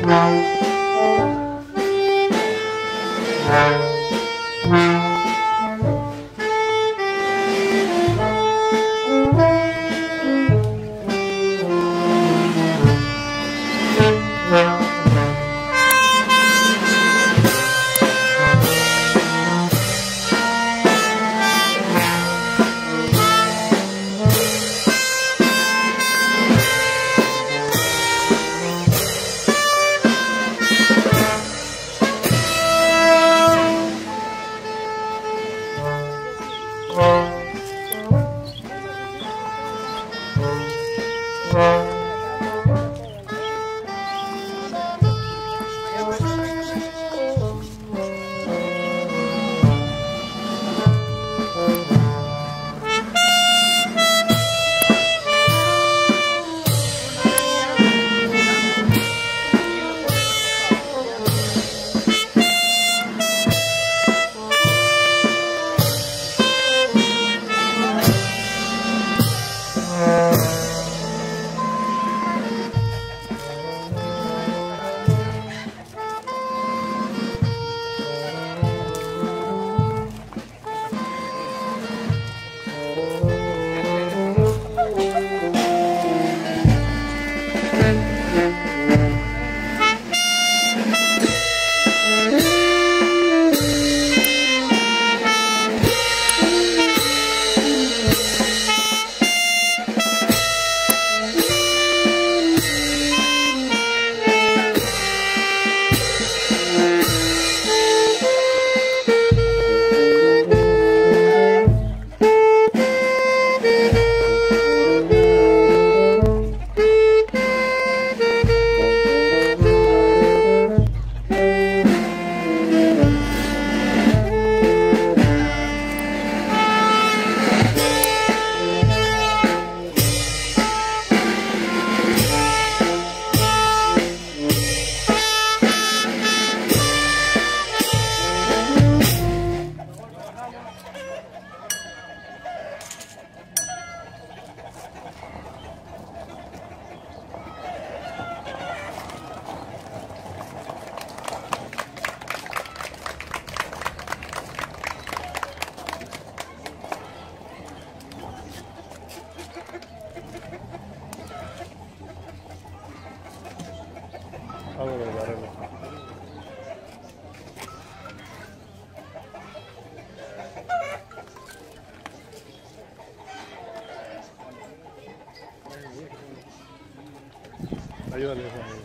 Ayúdale, amigo.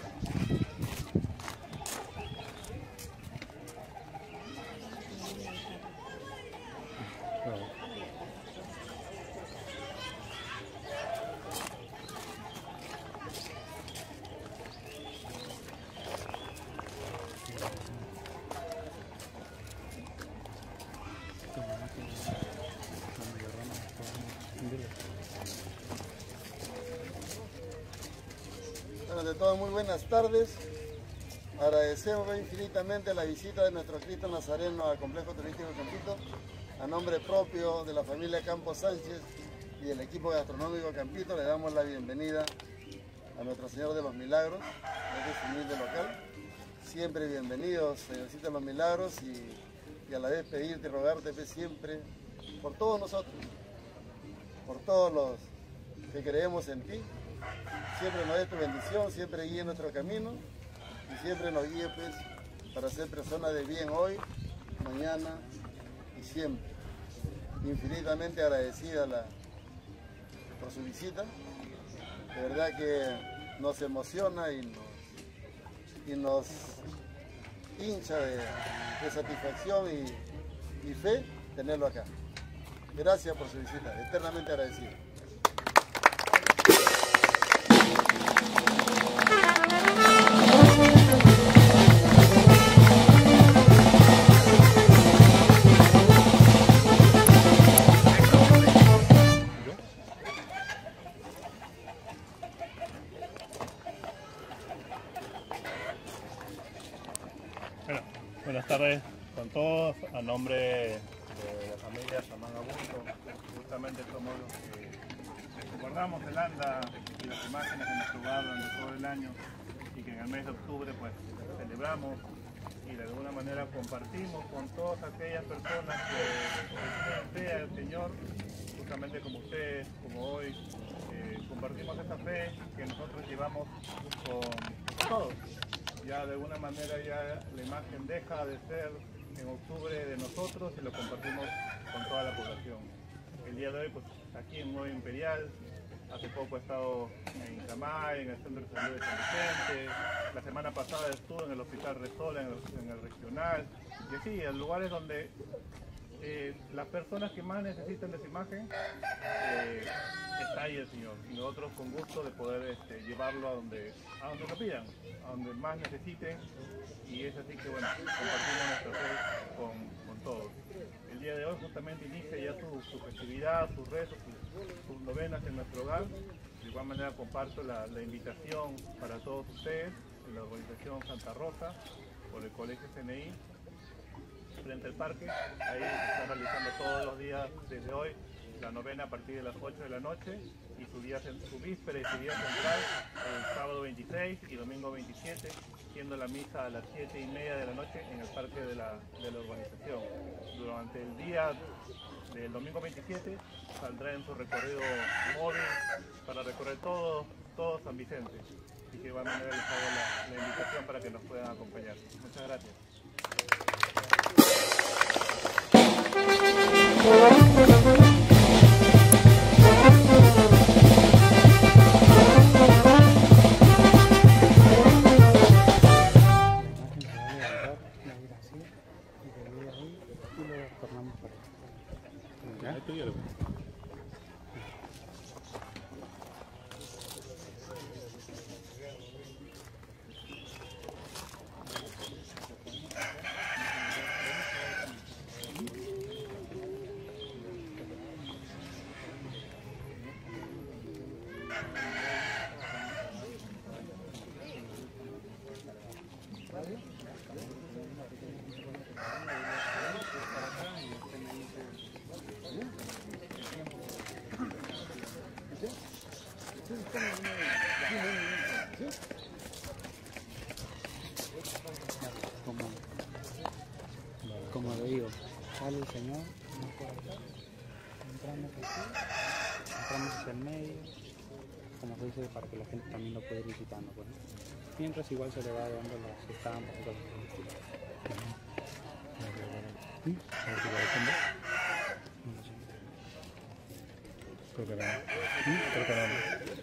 Ante todo, muy buenas tardes. Agradecemos infinitamente la visita de nuestro Cristo Nazareno al Complejo Turístico Campito. A nombre propio de la familia Campos Sánchez y del equipo gastronómico Campito, le damos la bienvenida a Nuestro Señor de los Milagros, desde su humilde local. Siempre bienvenidos, Señorcito de los Milagros, y a la vez pedirte y rogarte siempre por todos nosotros, por todos los que creemos en ti. Siempre nos dé tu bendición, siempre guíe nuestro camino y siempre nos guíe para ser personas de bien hoy, mañana y siempre. Infinitamente agradecida por su visita. De verdad que nos emociona y nos hincha de satisfacción y fe tenerlo acá. Gracias por su visita, eternamente agradecido. Bueno, buenas tardes con todos. A nombre de la familia Samán Abuso, justamente somos los que guardamos el anda y las imágenes que nos jugaron durante todo el año y que en el mes de octubre pues celebramos y de alguna manera compartimos con todas aquellas personas que fe al Señor, justamente como ustedes, como hoy, compartimos esa fe que nosotros llevamos con todos. Ya de alguna manera ya la imagen deja de ser en octubre de nosotros y lo compartimos con toda la población. El día de hoy pues aquí en Nuevo Imperial, hace poco he estado en Camay, en el Centro de Salud de San Vicente, la semana pasada estuve en el Hospital Resola, en el regional, y así, en lugares donde las personas que más necesitan de esa imagen, está ahí el Señor. Y nosotros con gusto de poder llevarlo a donde lo pidan, a donde más necesiten. Y es así que bueno, compartimos nuestra fe con todos. El día de hoy justamente inicia ya su festividad, sus rezos, sus novenas en nuestro hogar. De igual manera comparto la invitación para todos ustedes en la organización Santa Rosa por el Colegio CNI frente al parque. Ahí se está realizando todos los días desde hoy la novena a partir de las 8 de la noche y su víspera y su día central el sábado 26 y domingo 27, siendo la misa a las 7:30 de la noche en el parque de la urbanización. Durante el día del domingo 27 saldrá en su recorrido móvil para recorrer todo San Vicente. Así que de igual manera les hago la invitación para que nos puedan acompañar. Muchas gracias. Como le digo, sale el Señor, entramos aquí, entramos hacia el medio, como se dice, para que la gente también lo pueda ir visitando. Pues, ¿no? Mientras igual se le va dando las estampas y cosas así. Creo que no.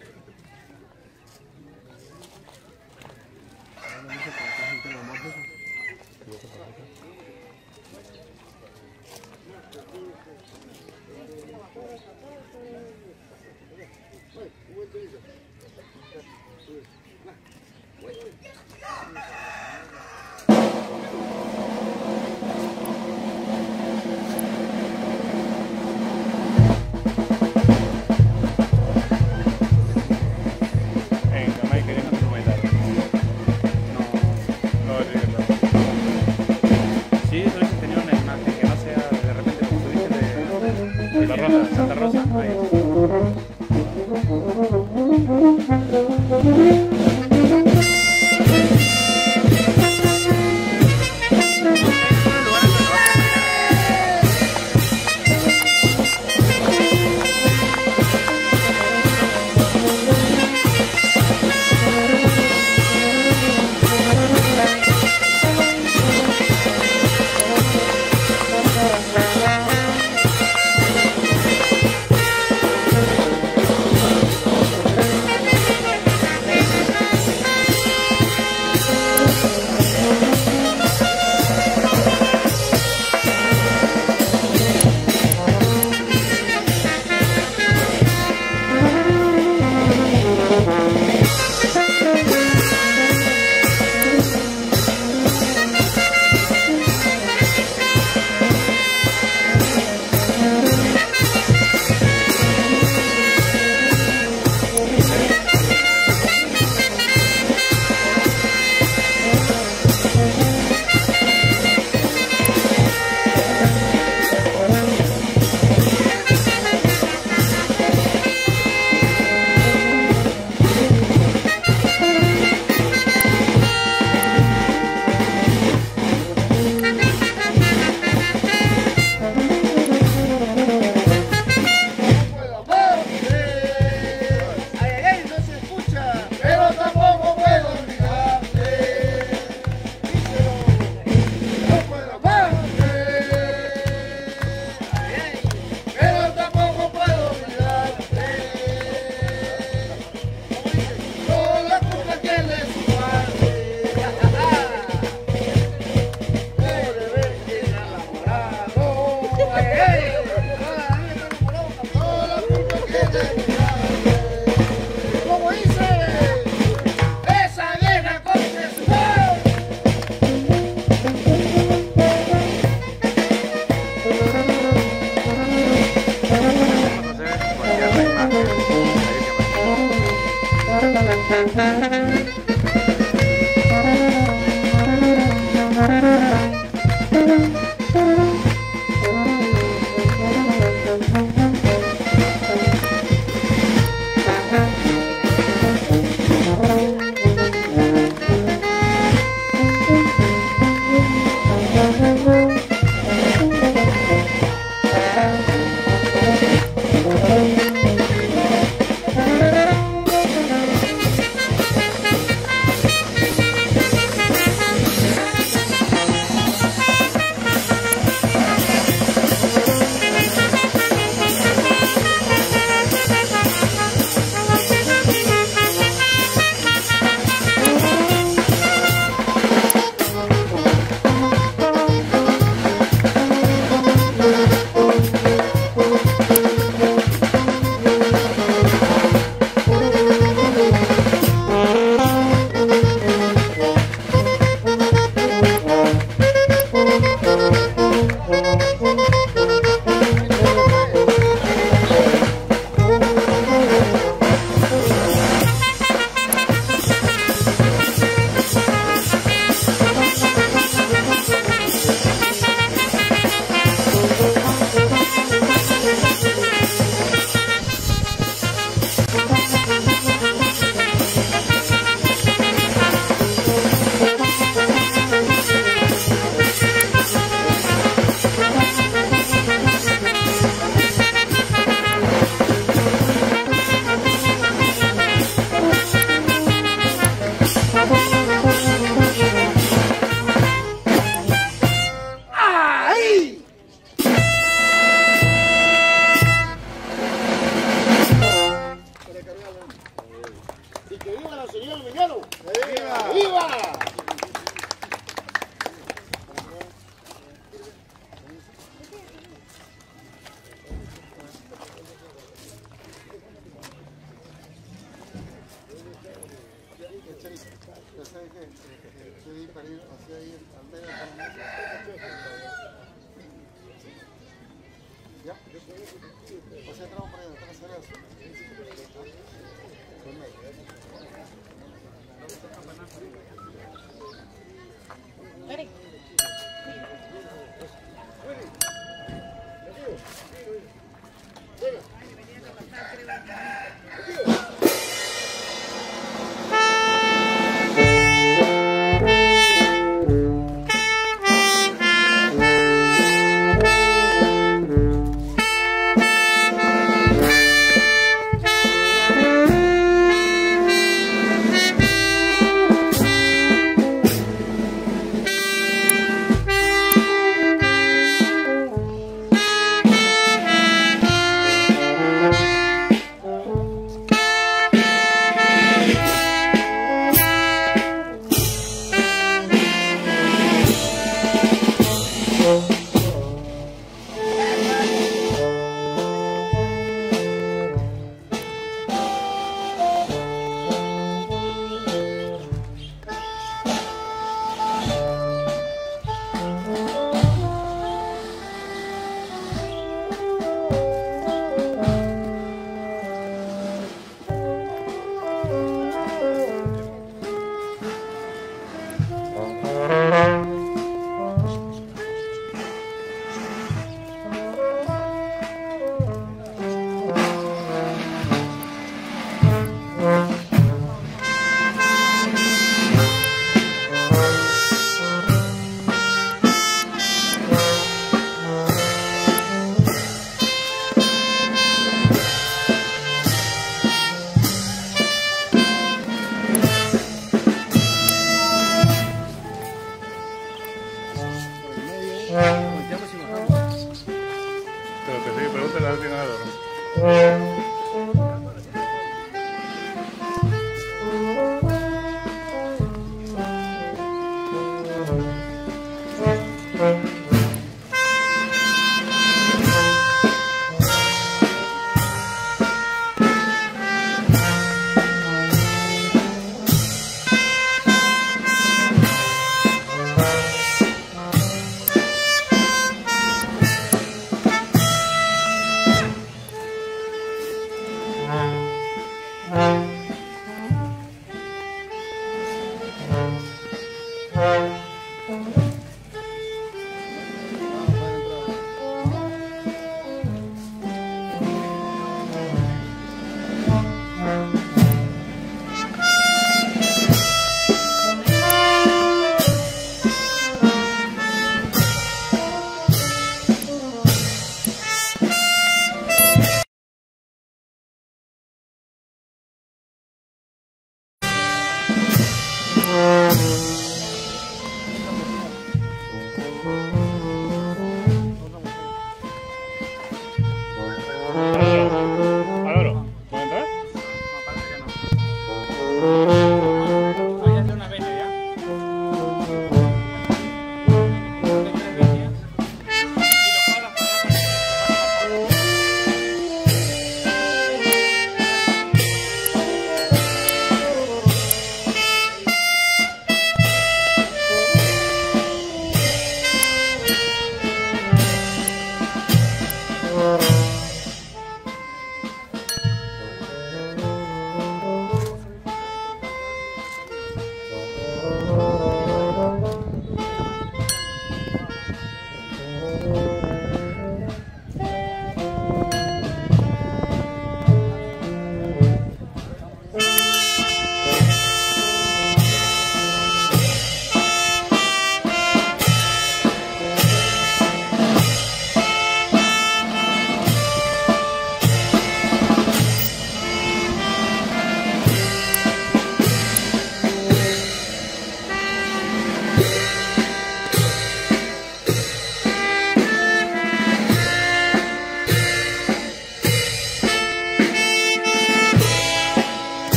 Santa Rosa,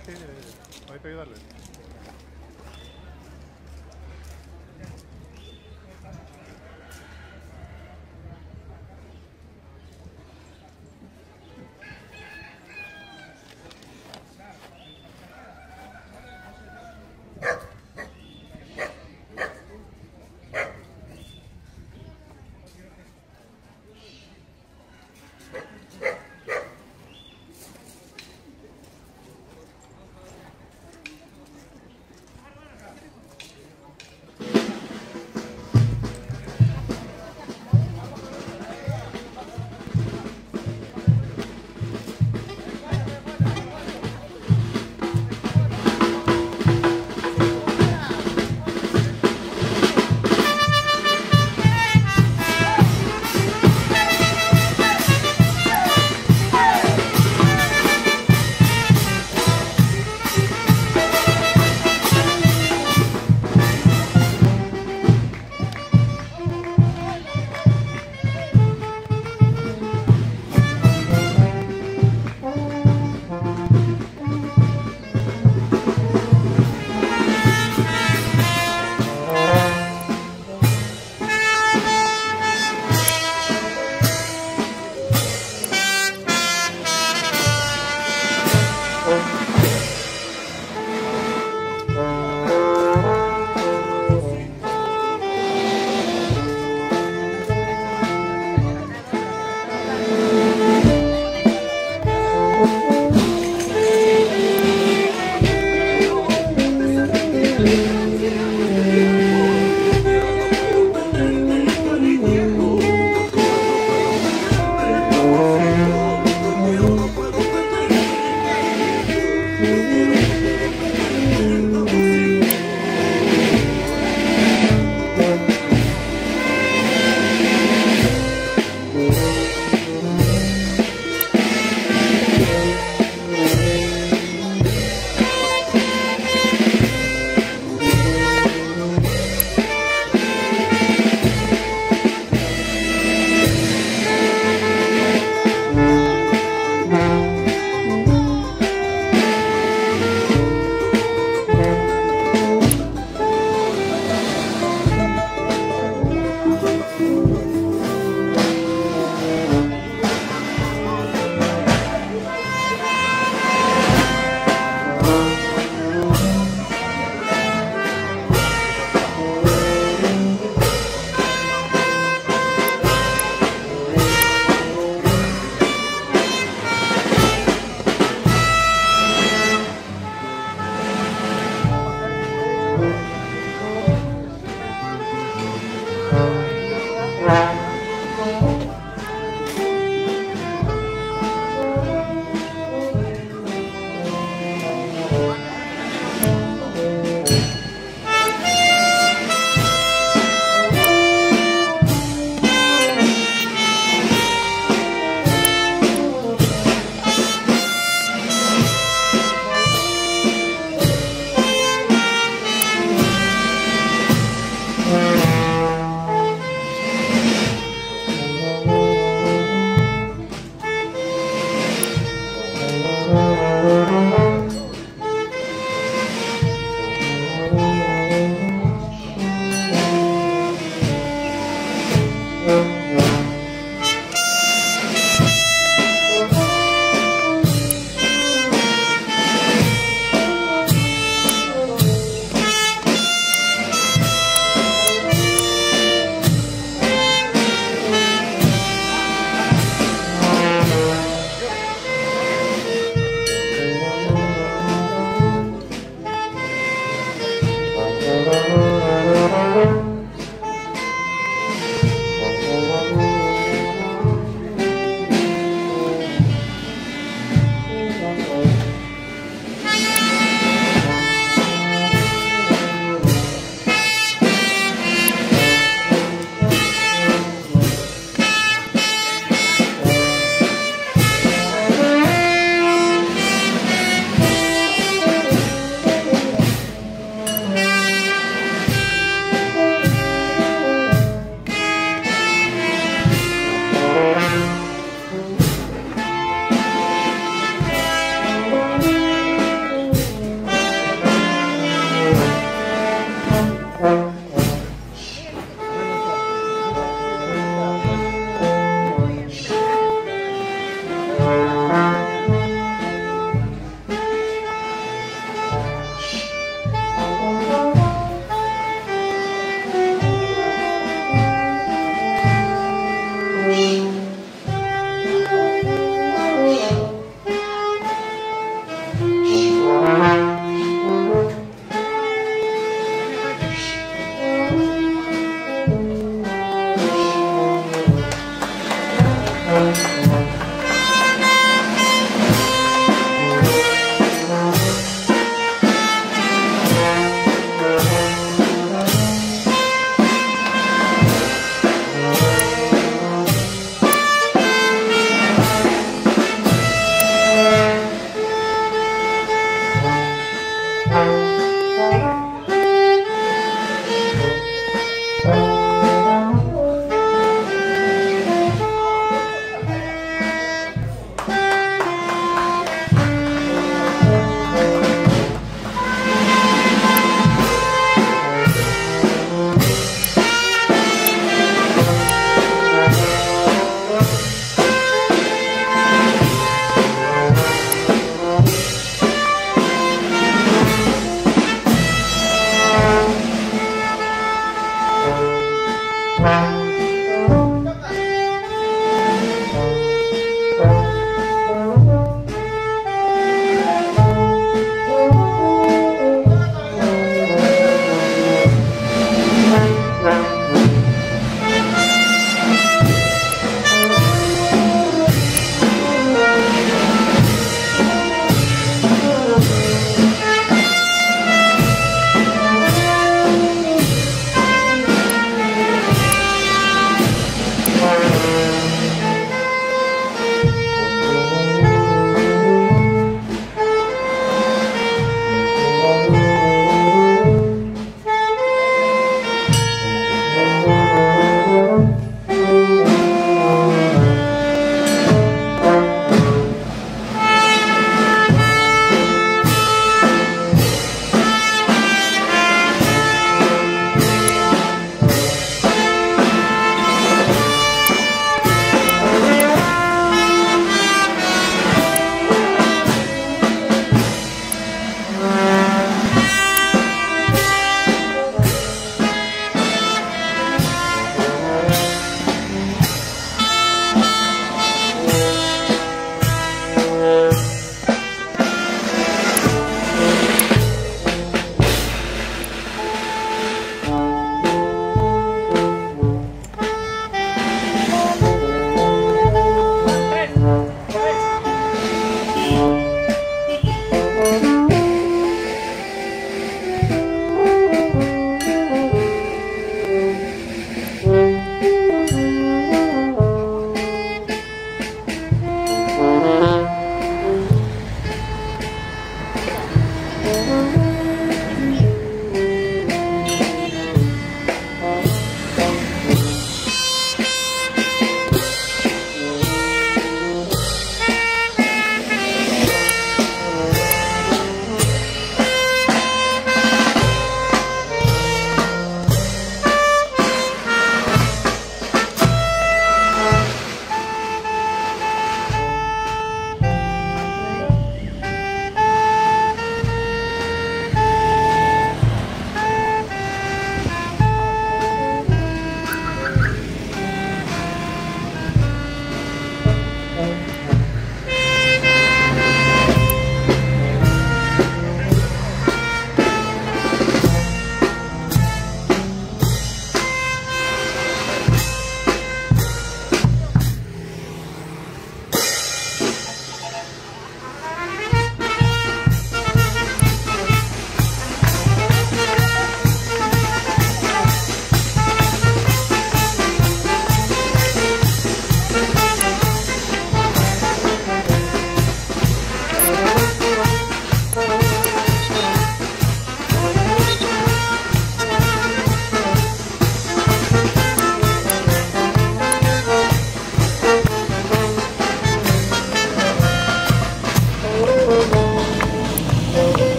sí, ahorita ayudarle. Thank you.